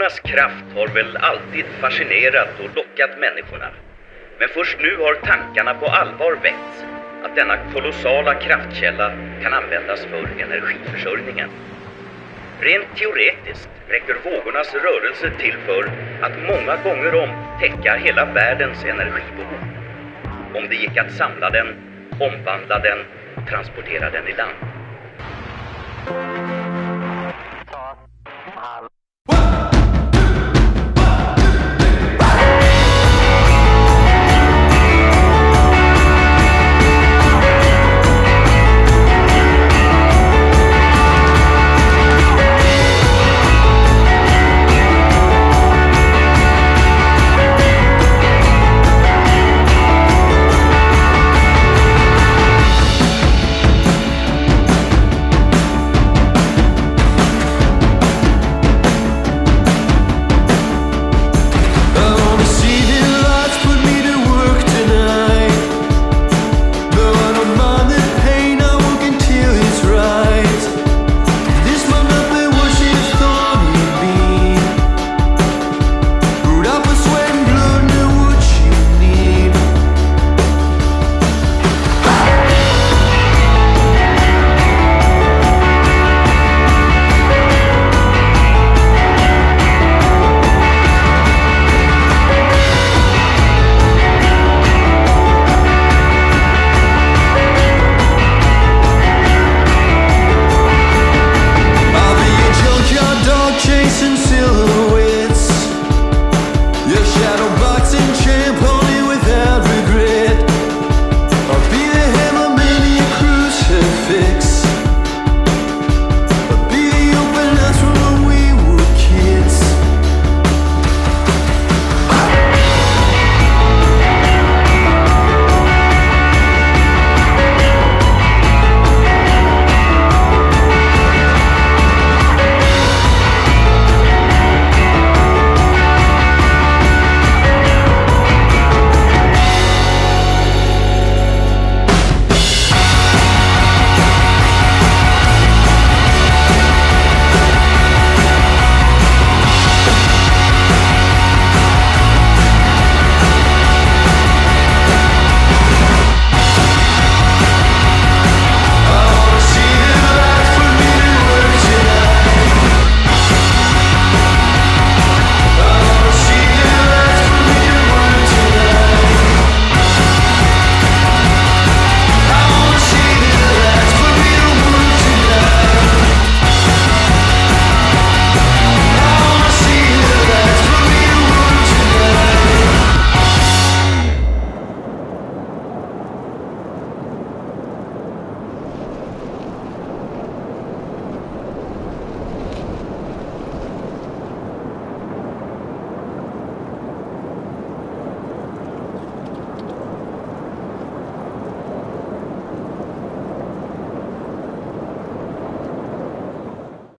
Vågornas kraft har väl alltid fascinerat och lockat människorna. Men först nu har tankarna på allvar väckts att denna kolossala kraftkälla kan användas för energiförsörjningen. Rent teoretiskt räcker vågornas rörelse till för att många gånger om täcka hela världens energibehov. Om det gick att samla den, omvandla den, transportera den i land.